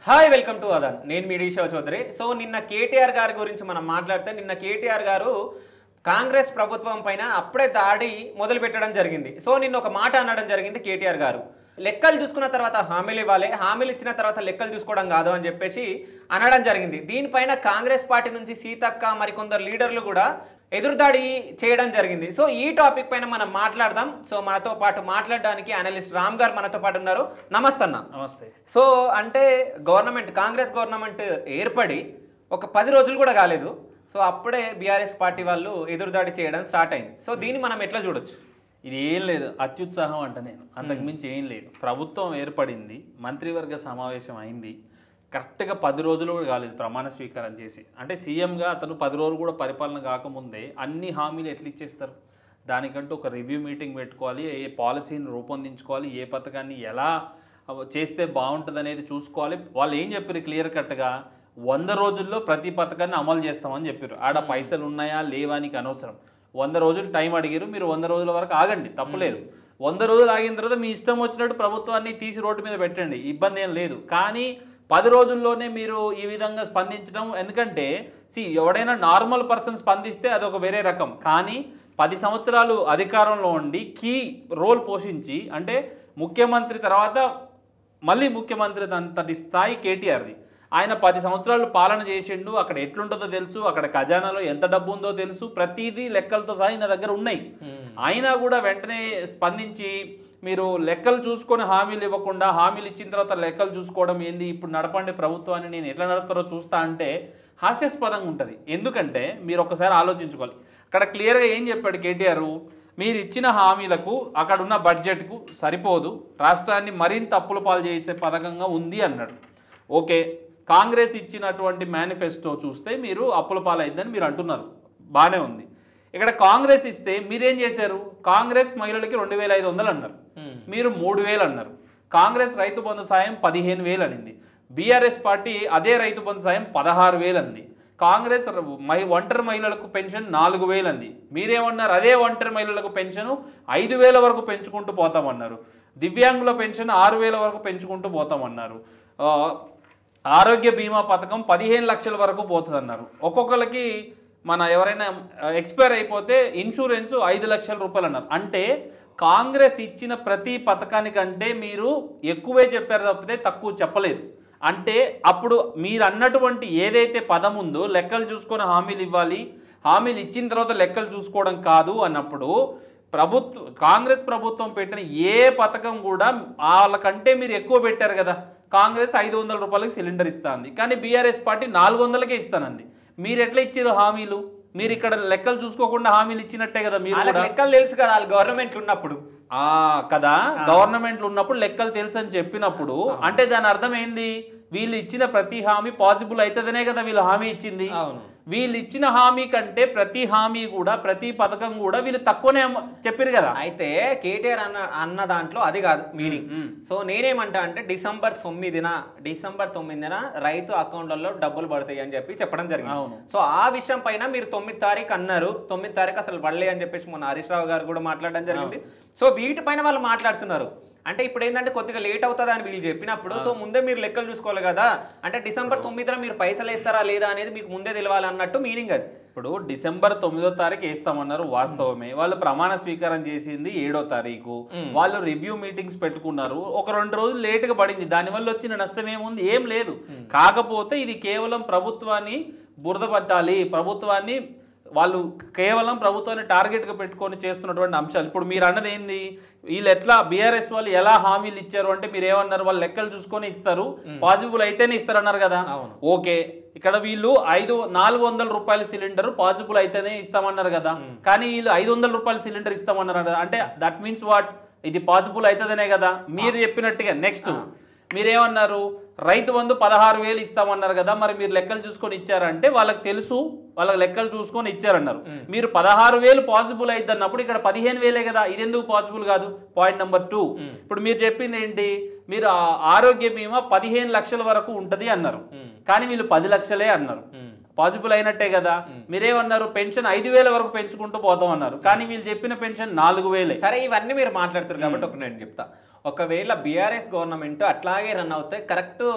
Hi welcome to అదన్ నేను మీ డీషో Chowdary. So నిన్న కేటీఆర్ గారి గురించి మనం మాట్లాడితే నిన్న కేటీఆర్ గారు కాంగ్రెస్ ప్రభుత్వం పైన అప్పుడే దాడి మొదలు పెట్టడం జరిగింది. సో నిన్న ఒక మాట అనడం జరిగింది కేటీఆర్ గారు, లెక్కలు చూసుకున్న తర్వాత హామీలు ఇవ్వాలి, హామీలు ఇచ్చిన తర్వాత లెక్కలు చూసుకోవడం కాదు అని చెప్పేసి అనడం జరిగింది. దీనిపైన కాంగ్రెస్ పార్టీ నుంచి సీతక్క మరికొందరు లీడర్లు కూడా ఎదురుదాడి చేయడం జరిగింది. సో ఈ టాపిక్ పైన మనం మాట్లాడదాం. సో మనతో పాటు మాట్లాడడానికి అనలిస్ట్ రామ్ గారు మనతో పాటు ఉన్నారు. నమస్తే అన్న. నమస్తే. సో అంటే కాంగ్రెస్ గవర్నమెంట్ ఏర్పడి ఒక 10 రోజులు కూడా కాలేదు. సో అప్పుడే బీఆర్ఎస్ పార్టీ వాళ్ళు ఎదురుదాడి చేయడం స్టార్ట్ అయింది. సో దీన్ని మనం ఎట్లా చూడొచ్చు? ఇది ఏం లేదు, అత్యుత్సాహం అంట. నేను అంతకుమించి ఏం లేదు. ప్రభుత్వం ఏర్పడింది, మంత్రివర్గ సమావేశం అయింది, కరెక్ట్గా 10 రోజులు కూడా కాలేదు ప్రమాణ స్వీకారం చేసి. అంటే సీఎంగా అతను 10 రోజులు కూడా పరిపాలన కాకముందే అన్ని హామీలు ఎట్లా ఇచ్చేస్తారు? దానికంటూ ఒక రివ్యూ మీటింగ్ పెట్టుకోవాలి, ఏ పాలసీని రూపొందించుకోవాలి, ఏ పథకాన్ని ఎలా చేస్తే బాగుంటుంది అనేది చూసుకోవాలి. వాళ్ళు ఏం చెప్పారు క్లియర్ కట్గా, 100 రోజుల్లో ప్రతి పథకాన్ని అమలు చేస్తామని చెప్పారు. ఆడ పైసలు ఉన్నాయా లేవా నీకు అనవసరం. 100 రోజులు టైం అడిగారు, మీరు 100 రోజుల వరకు ఆగండి, తప్పులేదు. 100 రోజులు ఆగిన తర్వాత మీ ఇష్టం వచ్చినట్టు ప్రభుత్వాన్ని తీసి రోడ్డు మీద పెట్టండి, ఇబ్బంది ఏం లేదు. కానీ 10 రోజుల్లోనే మీరు ఈ విధంగా స్పందించడం, ఎందుకంటే ఎవడైనా నార్మల్ పర్సన్ స్పందిస్తే అదొక వేరే రకం. కానీ 10 సంవత్సరాలు అధికారంలో ఉండి కీ రోల్ పోషించి, అంటే ముఖ్యమంత్రి తర్వాత మళ్ళీ ముఖ్యమంత్రి అంతటి స్థాయి కేటీఆర్ది. ఆయన 10 సంవత్సరాలు పాలన చేసిండు, అక్కడ ఎట్లుంటుందో తెలుసు, అక్కడ ఖజానాలో ఎంత డబ్బు ఉందో తెలుసు, ప్రతిదీ లెక్కలతో సహా నా దగ్గర ఉన్నాయి. అయినా కూడా వెంటనే స్పందించి మీరు లెక్కలు చూసుకొని హామీలు ఇవ్వకుండా, హామీలు ఇచ్చిన తర్వాత లెక్కలు చూసుకోవడం ఏంది, ఇప్పుడు నడపండి ప్రభుత్వాన్ని, నేను ఎట్లా నడుపుతారో చూస్తా అంటే హాస్యాస్పదంగా ఉంటుంది. ఎందుకంటే మీరు ఒకసారి ఆలోచించుకోవాలి. అక్కడ క్లియర్గా ఏం చెప్పాడు కేటీఆర్, మీరు ఇచ్చిన హామీలకు అక్కడ ఉన్న బడ్జెట్కు సరిపోదు, రాష్ట్రాన్ని మరింత అప్పుల పాలు చేసే పథకంగా ఉంది అన్నాడు. ఓకే, కాంగ్రెస్ ఇచ్చినటువంటి మేనిఫెస్టో చూస్తే మీరు అప్పుల పాలైందని మీరు అంటున్నారు, బాగానే ఉంది. ఇక్కడ కాంగ్రెస్ ఇస్తే మీరేం చేశారు? కాంగ్రెస్ మహిళలకి 2500 అన్నారు, మీరు 3000 అన్నారు. కాంగ్రెస్ రైతు బంధు సాయం 15,000 అనింది. బీఆర్ఎస్ పార్టీ అదే రైతు బంధు సాయం 16,000 అంది. కాంగ్రెస్ ఒంటరి మహిళలకు పెన్షన్ 4,000 అంది. మీరేమన్నారు? అదే ఒంటరి మహిళలకు పెన్షన్ 5,000 వరకు పెంచుకుంటూ పోతామన్నారు. దివ్యాంగుల పెన్షన్ 6,000 వరకు పెంచుకుంటూ పోతామన్నారు. ఆరోగ్య బీమా పథకం 15 లక్షల వరకు పోతుంది అన్నారు. ఒక్కొక్కరికి ఎవరైనా ఎక్స్పైర్ అయిపోతే ఇన్సూరెన్స్ 5 లక్షల రూపాయలు అన్నారు. అంటే కాంగ్రెస్ ఇచ్చిన ప్రతి పథకానికంటే మీరు ఎక్కువే చెప్పారు తప్పితే తక్కువ చెప్పలేదు. అంటే అప్పుడు మీరు అన్నటువంటి ఏదైతే పదం ఉందో, లెక్కలు చూసుకొని హామీలు ఇవ్వాలి, హామీలు ఇచ్చిన తర్వాత లెక్కలు చూసుకోవడం కాదు అన్నప్పుడు కాంగ్రెస్ ప్రభుత్వం పెట్టిన ఏ పథకం కూడా వాళ్ళకంటే మీరు ఎక్కువ పెట్టారు కదా. కాంగ్రెస్ 500 రూపాయలకి సిలిండర్ ఇస్తుంది, కానీ బీఆర్ఎస్ పార్టీ 400కే ఇస్తానంది. మీరు ఎట్లా ఇచ్చారు హామీలు? మీరు ఇక్కడ లెక్కలు చూసుకోకుండా హామీలు ఇచ్చినట్టే కదా. మీరు లెక్కలు తెలుసు కదా, గవర్నమెంట్ ఉన్నప్పుడు కదా, గవర్నమెంట్లు ఉన్నప్పుడు లెక్కలు తెలుసు అని చెప్పినప్పుడు అంటే దాని అర్థం ఏంది? వీళ్ళు ఇచ్చిన ప్రతి హామీ పాసిబుల్ అవుతుందనే కదా వీళ్ళు హామీ ఇచ్చింది. వీళ్ళు ఇచ్చిన హామీ కంటే ప్రతి హామీ కూడా, ప్రతి పథకం కూడా వీళ్ళు తక్కువనే చెప్పారు కదా. అయితే కేటీఆర్ అన్న దాంట్లో అది కాదు మీనింగ్. సో నేనేమంటా అంటే డిసెంబర్ 9న రైతు అకౌంట్లలో డబ్బులు పడతాయి అని చెప్పడం జరిగింది. సో ఆ విషయం పైన మీరు 9 తారీఖు అన్నారు, 9 తారీఖు అసలు పడలే అని చెప్పేసి మొన్న హరీష్ రావు గారు కూడా మాట్లాడడం జరిగింది. సో వీటిపైన వాళ్ళు మాట్లాడుతున్నారు. అంటే ఇప్పుడు ఏంటంటే కొద్దిగా లేట్ అవుతుంది అని వీళ్ళు చెప్పినప్పుడు, సో ముందే మీరు లెక్కలు చూసుకోవాలి కదా. అంటే డిసెంబర్ 9న మీరు పైసలు వేస్తారా లేదా అనేది మీకు ముందే తెలియాలి అన్నట్టు మీనింగ్ అది. ఇప్పుడు డిసెంబర్ 9వ తారీఖు వేస్తామన్నారు, వాస్తవమే. వాళ్ళు ప్రమాణ స్వీకారం చేసింది 7వ తారీఖు. వాళ్ళు రివ్యూ మీటింగ్స్ పెట్టుకున్నారు, ఒక 2 రోజులు లేటుగా పడింది. దానివల్ల వచ్చిన నష్టం ఏముంది? ఏం లేదు. కాకపోతే ఇది కేవలం ప్రభుత్వాన్ని బురద పట్టాలి, ప్రభుత్వాన్ని వాళ్ళు కేవలం ప్రభుత్వాన్ని టార్గెట్గా పెట్టుకొని చేస్తున్నటువంటి అంశాలు. ఇప్పుడు మీరు అన్నది ఏంది? వీళ్ళు ఎట్లా బీఆర్ఎస్ వాళ్ళు ఎలా హామీలు ఇచ్చారు అంటే మీరు ఏమన్నారు? వాళ్ళు లెక్కలు చూసుకొని ఇస్తారు, పాసిబుల్ అయితేనే ఇస్తారు అన్నారు కదా. ఓకే, ఇక్కడ వీళ్ళు 400 రూపాయల సిలిండర్ పాసిబుల్ అయితేనే ఇస్తామన్నారు కదా. కానీ వీళ్ళు 500 రూపాయల సిలిండర్ ఇస్తామన్నారు కదా. అంటే దట్ మీన్స్ వాట్? ఇది పాసిబుల్ అవుతుందనే కదా మీరు చెప్పినట్టుగా. నెక్స్ట్ మీరేమన్నారు? రైతు బంధు 16,000 ఇస్తామన్నారు కదా, మరి మీరు లెక్కలు చూసుకొని ఇచ్చారంటే వాళ్ళకి తెలుసు, వాళ్ళకి లెక్కలు చూసుకొని ఇచ్చారన్నారు. మీరు 16,000 పాసిబుల్ అయిద్ది అన్నప్పుడు ఇక్కడ 15,000 కదా, ఇది ఎందుకు పాసిబుల్ కాదు? పాయింట్ నెంబర్ 2, ఇప్పుడు మీరు చెప్పింది ఏంటి? మీరు ఆరోగ్య బీమా 15 లక్షల వరకు ఉంటది అన్నారు, కానీ వీళ్ళు 10 లక్షలే అన్నారు. పాసిబుల్ అయినట్టే కదా. మీరేమన్నారు? పెన్షన్ 5,000 వరకు పెంచుకుంటూ పోతామన్నారు, కానీ వీళ్ళు చెప్పిన పెన్షన్ 4,000. సరే, ఇవన్నీ మీరు మాట్లాడుతారు కాబట్టి ఒక నేను చెప్తా. ఒకవేళ బీఆర్ఎస్ గవర్నమెంట్ అట్లాగే రన్ అవుతాయి, కరెక్ట్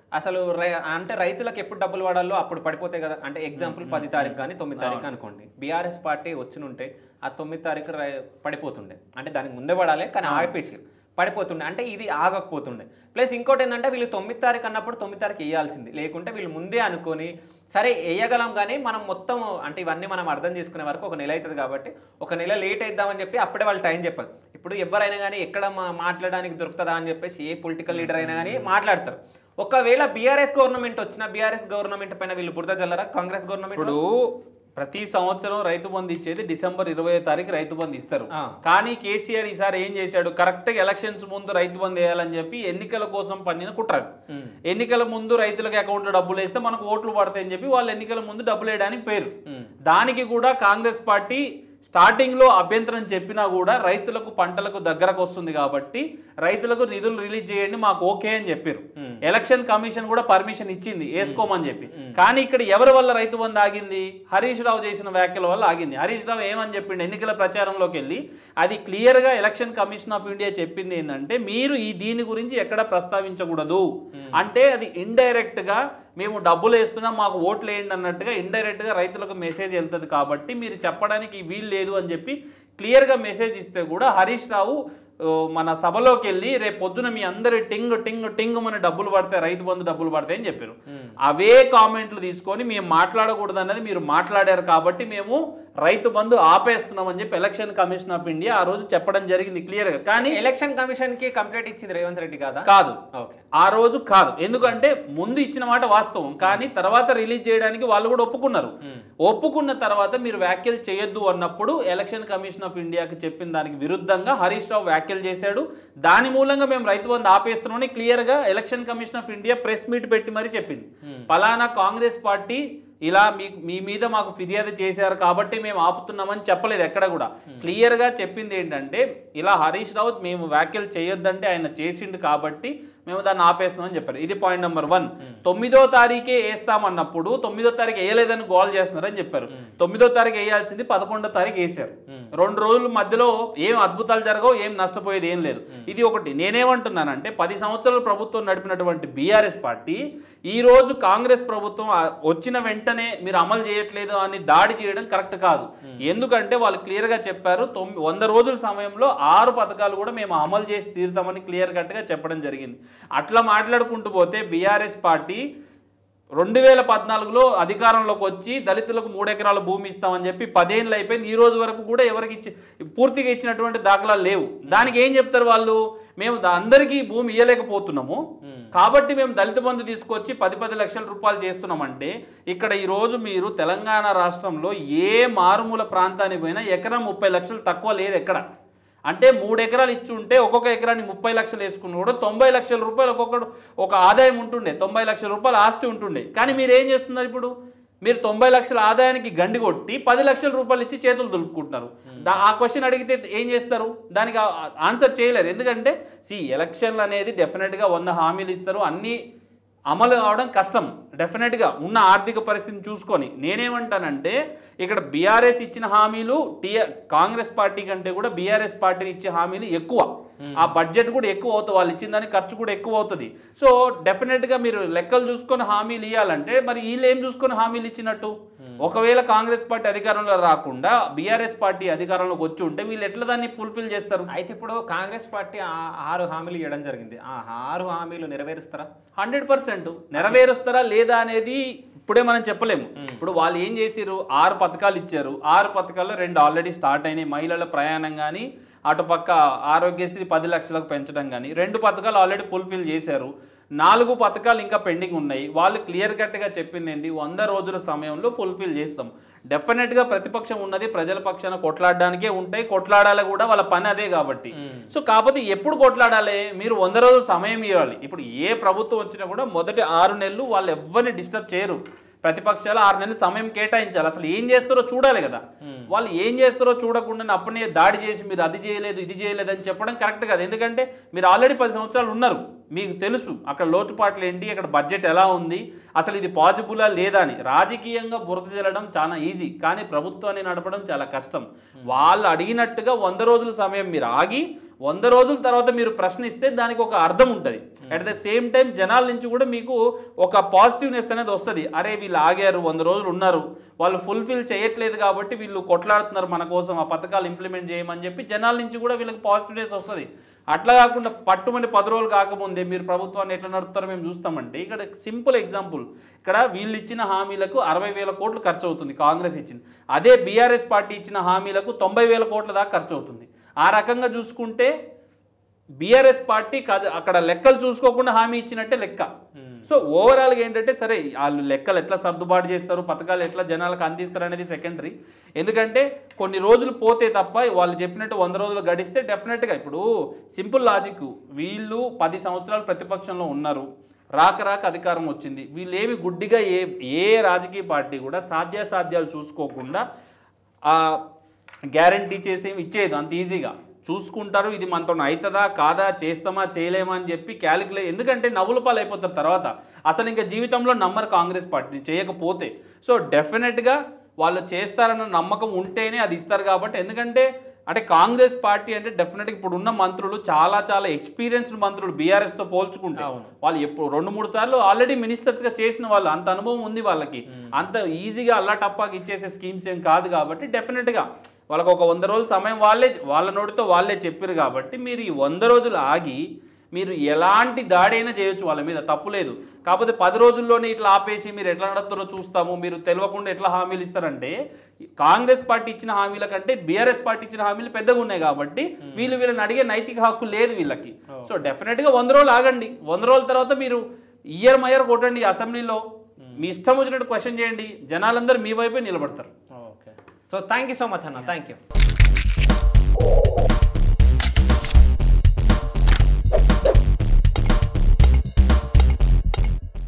అసలు అంటే రైతులకు ఎప్పుడు డబ్బులు పడాలో అప్పుడు పడిపోతాయి కదా. అంటే ఎగ్జాంపుల్ 10 తారీఖు కానీ 9 తారీఖు అనుకోండి, బీఆర్ఎస్ పార్టీ వచ్చినుంటే ఆ 9 తారీఖు పడిపోతుండే. అంటే దానికి ముందే పడాలి కానీ ఆగిపేసి పడిపోతుండే, అంటే ఇది ఆగకపోతుండే. ప్లస్ ఇంకోటి ఏంటంటే వీళ్ళు 9 తారీఖు అన్నప్పుడు 9 తారీఖు వేయాల్సింది, లేకుంటే వీళ్ళు ముందే అనుకొని సరే వేయగలం కానీ మనం మొత్తం అంటే ఇవన్నీ మనం అర్థం చేసుకునే వరకు 1 నెల అవుతుంది కాబట్టి 1 నెల లేట్ అయిద్దామని చెప్పి అప్పుడే వాళ్ళు టైం చెప్పారు. ఇప్పుడు ఎవరైనా కానీ ఎక్కడ మాట్లాడడానికి దొరుకుతుందా అని చెప్పేసి ఏ పొలిటికల్ లీడర్ అయినా కానీ మాట్లాడతారు. ఒకవేళ బీఆర్ఎస్ గవర్నమెంట్ వచ్చినా బీఆర్ఎస్ గవర్నమెంట్ పైన వీళ్ళు బురద జల్లరా కాంగ్రెస్ గవర్నమెంట్? ఇప్పుడు ప్రతి సంవత్సరం రైతు బంధు ఇచ్చేది డిసెంబర్ 20వ తారీఖు రైతు బంధు ఇస్తారు. కానీ కేసీఆర్ ఈసారి ఏం చేశాడు, కరెక్ట్ గా ఎలక్షన్స్ ముందు రైతు బంధు వేయాలని చెప్పి ఎన్నికల కోసం పన్నిన కుట్రది. ఎన్నికల ముందు రైతులకు అకౌంట్లో డబ్బులు వేస్తే మనకు ఓట్లు పడతాయని చెప్పి వాళ్ళు ఎన్నికల ముందు డబ్బులు వేయడానికి పేరు. దానికి కూడా కాంగ్రెస్ పార్టీ స్టార్టింగ్ లో అభ్యంతరం చెప్పినా కూడా రైతులకు పంటలకు దగ్గరకు వస్తుంది కాబట్టి రైతులకు నిధులు రిలీజ్ చేయండి మాకు ఓకే అని చెప్పారు. ఎలక్షన్ కమిషన్ కూడా పర్మిషన్ ఇచ్చింది వేసుకోమని చెప్పి. కానీ ఇక్కడ ఎవరి వల్ల రైతు బంధు ఆగింది? హరీష్ రావు చేసిన వ్యాఖ్యల వల్ల ఆగింది. హరీష్ రావు ఏమని చెప్పిండు ఎన్నికల ప్రచారంలోకి వెళ్ళి, అది క్లియర్ గా ఎలక్షన్ కమిషన్ ఆఫ్ ఇండియా చెప్పింది ఏంటంటే మీరు దీని గురించి ఎక్కడ ప్రస్తావించకూడదు. అంటే అది ఇండైరెక్ట్ గా మేము డబ్బులు వేస్తున్నాం మాకు ఓట్లు వేయండి అన్నట్టుగా ఇండైరెక్ట్ గా రైతులకు మెసేజ్ వెళ్తుంది కాబట్టి మీరు చెప్పడానికి వీలు లేదు అని చెప్పి క్లియర్ గా మెసేజ్ ఇస్తే కూడా హరీష్ రావు మన సభలోకి వెళ్ళి రేపు పొద్దున మీ అందరి టింగ్ టింగ్ టింగ్ మన డబ్బులు పడతాయి రైతు బంధు డబ్బులు పడతాయి అని చెప్పారు. అవే కామెంట్లు తీసుకొని మేము మాట్లాడకూడదు అన్నది మీరు మాట్లాడారు కాబట్టి మేము రైతు బంధు ఆపేస్తున్నాం అని చెప్పి ఎలక్షన్ కమిషన్ ఆఫ్ ఇండియా ఆ రోజు చెప్పడం జరిగింది క్లియర్ గా. కానీ ఎలక్షన్ కమిషన్ కి కంప్లైంట్ ఇచ్చింది రేవంత్ రెడ్డి కాదా? కాదు, ఆ రోజు కాదు. ఎందుకంటే ముందు ఇచ్చిన మాట వాస్తవం, కానీ తర్వాత రిలీజ్ చేయడానికి వాళ్ళు కూడా ఒప్పుకున్నారు. ఒప్పుకున్న తర్వాత మీరు వ్యాఖ్యలు చేయొద్దు అన్నప్పుడు ఎలక్షన్ కమిషన్ ఆఫ్ ఇండియాకి చెప్పిన దానికి విరుద్ధంగా హరీష్ రావు వ్యాఖ్యలు చేశాడు. దాని మూలంగా మేము రైతు బంధు ఆపేస్తున్నామని క్లియర్ గా election commission of India press meet పెట్టి మరీ చెప్పింది. పలానా కాంగ్రెస్ పార్టీ ఇలా మీ మీద మాకు ఫిర్యాదు చేశారు కాబట్టి మేము ఆపుతున్నామని చెప్పలేదు ఎక్కడ కూడా. క్లియర్ గా చెప్పింది ఏంటంటే ఇలా హరీష్ రావు మేము వ్యాఖ్యలు చేయొద్దంటే ఆయన చేసిండు కాబట్టి మేము దాన్ని ఆపేస్తామని చెప్పారు. ఇది పాయింట్ నెంబర్ 1. 9వ తారీఖే వేస్తామన్నప్పుడు 9వ తారీఖు వేయలేదని గోల్ చేస్తున్నారని చెప్పారు. 9వ తారీఖు వేయాల్సింది 11వ తారీఖు వేశారు. 2 రోజుల మధ్యలో ఏం అద్భుతాలు జరగవు, ఏం నష్టపోయేది ఏం లేదు. ఇది ఒకటి. నేనేమంటున్నానంటే 10 సంవత్సరాలు ప్రభుత్వం నడిపినటువంటి బీఆర్ఎస్ పార్టీ ఈ రోజు కాంగ్రెస్ ప్రభుత్వం వచ్చిన వెంటనే మీరు అమలు చేయట్లేదు అని దాడి చేయడం కరెక్ట్ కాదు. ఎందుకంటే వాళ్ళు క్లియర్ గా చెప్పారు 100 రోజుల సమయంలో 6 పథకాలు కూడా మేము అమలు చేసి తీరుతామని క్లియర్ కట్ గా చెప్పడం జరిగింది. అట్లా మాట్లాడుకుంటూ పోతే బీఆర్ఎస్ పార్టీ 2014లో అధికారంలోకి వచ్చి దళితులకు 3 ఎకరాల భూమి ఇస్తామని చెప్పి 10 ఏళ్ళు అయిపోయింది. ఈ రోజు వరకు కూడా ఎవరికి పూర్తిగా ఇచ్చినటువంటి దాఖలాలు లేవు. దానికి ఏం చెప్తారు వాళ్ళు, మేము అందరికీ భూమి ఇవ్వలేకపోతున్నాము కాబట్టి మేము దళిత బంధు తీసుకొచ్చి 10 లక్షల రూపాయలు చేస్తున్నామంటే ఇక్కడ ఈ రోజు మీరు తెలంగాణ రాష్ట్రంలో ఏ మారుమూల ప్రాంతానికి పోయినా ఎకరం 30 లక్షలు తక్కువ లేదు ఎక్కడ. అంటే 3 ఎకరాలు ఇచ్చి ఉంటే ఒక్కొక్క ఎకరాన్ని 30 లక్షలు వేసుకుని కూడా 90 లక్షల రూపాయలు ఒక్కొక్కడు ఒక ఆదాయం ఉంటుండే, 90 లక్షల రూపాయలు ఆస్తి ఉంటుండే. కానీ మీరు ఏం చేస్తున్నారు ఇప్పుడు, మీరు 90 లక్షల ఆదాయానికి గండి కొట్టి 10 లక్షల రూపాయలు ఇచ్చి చేతులు దులుపుకుంటున్నారు. ఆ క్వశ్చన్ అడిగితే ఏం చేస్తారు, దానికి ఆన్సర్ చేయలేరు. ఎందుకంటే ఎలక్షన్లు అనేది డెఫినెట్గా 100 హామీలు ఇస్తారు, అన్నీ అమలు అవడం కష్టం డెఫినెట్గా ఉన్న ఆర్థిక పరిస్థితిని చూసుకొని. నేనేమంటానంటే ఇక్కడ బీఆర్ఎస్ ఇచ్చిన హామీలు కాంగ్రెస్ పార్టీ కంటే కూడా బీఆర్ఎస్ పార్టీని ఇచ్చే హామీలు ఎక్కువ, ఆ బడ్జెట్ కూడా ఎక్కువ అవుతుంది, వాళ్ళు ఇచ్చిన దానికి ఖర్చు కూడా ఎక్కువ అవుతుంది. సో డెఫినెట్గా మీరు లెక్కలు చూసుకొని హామీలు ఇవ్వాలంటే మరి వీళ్ళు ఏం చూసుకొని హామీలు ఇచ్చినట్టు? ఒకవేళ కాంగ్రెస్ పార్టీ అధికారంలో రాకుండా బీఆర్ఎస్ పార్టీ అధికారంలోకి వచ్చి ఉంటే వీళ్ళు ఎట్లా దాన్ని ఫుల్ఫిల్ చేస్తారు? అయితే ఇప్పుడు కాంగ్రెస్ పార్టీ 6 హామీలు ఇవ్వడం జరిగింది, ఆ 6 హామీలు నెరవేరుస్తారా? 100% నెరవేరుస్తారా లేదా అనేది ఇప్పుడే మనం చెప్పలేము. ఇప్పుడు వాళ్ళు ఏం చేసిరు, 6 పథకాలు ఇచ్చారు. 6 పథకాల్లో 2 ఆల్రెడీ స్టార్ట్ అయినాయి. మహిళల ప్రయాణం కానీ అటుపక్క ఆరోగ్యశ్రీ 10 లక్షలకు పెంచడం కానీ 2 పథకాలు ఆల్రెడీ ఫుల్ఫిల్ చేశారు. 4 పథకాలు ఇంకా పెండింగ్ ఉన్నాయి. వాళ్ళు క్లియర్ కట్గా చెప్పింది ఏంటి, 100 రోజుల సమయంలో ఫుల్ఫిల్ చేస్తాం. డెఫినెట్గా ప్రతిపక్షం ఉన్నది ప్రజల పక్షాన కొట్లాడడానికే ఉంటాయి, కొట్లాడాలి కూడా, వాళ్ళ పని అదే కాబట్టి. సో కాకపోతే ఎప్పుడు కొట్లాడాలి, మీరు 100 రోజుల సమయం ఇవ్వాలి. ఇప్పుడు ఏ ప్రభుత్వం వచ్చినా కూడా మొదటి 6 నెలలు వాళ్ళు ఎవరిని డిస్టర్బ్ చేయరు. ప్రతిపక్షాలు 6 నెలలు సమయం కేటాయించాలి. అసలు ఏం చేస్తారో చూడాలి కదా. వాళ్ళు ఏం చేస్తారో చూడకుండా అప్పనే దాడి చేసి మీరు అది చేయలేదు ఇది చేయలేదు అని చెప్పడం కరెక్ట్ కాదు. ఎందుకంటే మీరు ఆల్రెడీ 10 సంవత్సరాలు ఉన్నారు, మీకు తెలుసు అక్కడ లోటుపాట్లు ఏంటి, అక్కడ బడ్జెట్ ఎలా ఉంది, అసలు ఇది పాజిబులా లేదా అని. రాజకీయంగా బురద చెల్లడం చాలా ఈజీ, కానీ ప్రభుత్వాన్ని నడపడం చాలా కష్టం. వాళ్ళు అడిగినట్టుగా 100 రోజుల సమయం మీరు ఆగి 100 రోజుల తర్వాత మీరు ప్రశ్నిస్తే దానికి ఒక అర్థం ఉంటుంది. అట్ ద సేమ్ టైం జనాల నుంచి కూడా మీకు ఒక పాజిటివ్నెస్ అనేది వస్తుంది. అరే వీళ్ళు ఆగారు, 100 రోజులు ఉన్నారు, వాళ్ళు ఫుల్ఫిల్ చేయట్లేదు కాబట్టి వీళ్ళు కొట్లాడుతున్నారు మన కోసం, ఆ పథకాలు ఇంప్లిమెంట్ చేయమని చెప్పి జనాల నుంచి కూడా వీళ్ళకి పాజిటివ్నెస్ వస్తుంది. అట్లా కాకుండా పట్టుమని 10 రోజులు కాకముందే మీరు ప్రభుత్వాన్ని ఎట్లా నడుపుతారో మేము చూస్తామంటే, ఇక్కడ సింపుల్ ఎగ్జాంపుల్, ఇక్కడ వీళ్ళు ఇచ్చిన హామీలకు 60,000 కోట్లు ఖర్చు అవుతుంది కాంగ్రెస్ ఇచ్చింది. అదే బీఆర్ఎస్ పార్టీ ఇచ్చిన హామీలకు 90,000 కోట్ల దాకా ఖర్చు అవుతుంది. ఆ రకంగా చూసుకుంటే బీఆర్ఎస్ పార్టీ అక్కడ లెక్కలు చూసుకోకుండా హామీ ఇచ్చినట్టే లెక్క. సో ఓవరాల్గా ఏంటంటే సరే వాళ్ళు లెక్కలు ఎట్లా సర్దుబాటు చేస్తారు, పథకాలు ఎట్లా జనాలకు అందిస్తారు అనేది సెకండరీ. ఎందుకంటే కొన్ని రోజులు పోతే తప్ప వాళ్ళు చెప్పినట్టు 100 రోజులు గడిస్తే డెఫినెట్గా ఇప్పుడు సింపుల్ లాజిక్, వీళ్ళు 10 సంవత్సరాలు ప్రతిపక్షంలో ఉన్నారు, రాక అధికారం వచ్చింది. వీళ్ళు ఏమి గుడ్డిగా ఏ రాజకీయ పార్టీ కూడా సాధ్యాసాధ్యాలు చూసుకోకుండా గ్యారంటీ చేసేమి ఇచ్చేది అంత ఈజీగా చూసుకుంటారు. ఇది మనతో అవుతుందా కాదా, చేస్తామా చేయలేమా అని చెప్పి క్యాలిక్యులేట్, ఎందుకంటే నవ్వుల పాలు అయిపోతారు తర్వాత, అసలు ఇంకా జీవితంలో నమ్మరు కాంగ్రెస్ పార్టీని చేయకపోతే. సో డెఫినెట్గా వాళ్ళు చేస్తారన్న నమ్మకం ఉంటేనే అది ఇస్తారు కాబట్టి. ఎందుకంటే అంటే కాంగ్రెస్ పార్టీ అంటే డెఫినెట్గా ఇప్పుడు ఉన్న మంత్రులు చాలా ఎక్స్పీరియన్స్డ్ మంత్రులు బీఆర్ఎస్తో పోల్చుకుంటే. వాళ్ళు ఎప్పుడు 2-3 సార్లు ఆల్రెడీ మినిస్టర్స్గా చేసిన వాళ్ళు, అంత అనుభవం ఉంది వాళ్ళకి. అంత ఈజీగా అల్లా టప్పాకి ఇచ్చేసే స్కీమ్స్ ఏం కాదు కాబట్టి డెఫినెట్గా వాళ్ళకు ఒక 100 రోజుల సమయం వాళ్ళ నోటితో వాళ్ళే చెప్పారు కాబట్టి మీరు ఈ 100 రోజులు ఆగి మీరు ఎలాంటి దాడి అయినా చేయొచ్చు, వాళ్ళ మీద తప్పు లేదు. కాకపోతే 10 రోజుల్లోనే ఇట్లా ఆపేసి మీరు ఎట్లా నడుస్తారో చూస్తాము, మీరు తెలియకుండా ఎట్లా హామీలు ఇస్తారంటే, కాంగ్రెస్ పార్టీ ఇచ్చిన హామీల కంటే బీఆర్ఎస్ పార్టీ ఇచ్చిన హామీలు పెద్దగా ఉన్నాయి కాబట్టి వీళ్ళని అడిగే నైతిక హక్కు లేదు వీళ్ళకి. సో డెఫినెట్గా 100 రోజులు ఆగండి. 100 రోజుల తర్వాత మీరు ఇయర్ కొట్టండి అసెంబ్లీలో, మీ ఇష్టం వచ్చినట్టు క్వశ్చన్ చేయండి, జనాలందరూ మీ వైపే నిలబడతారు. So thank you so much అన్న, థ్యాంక్ యూ.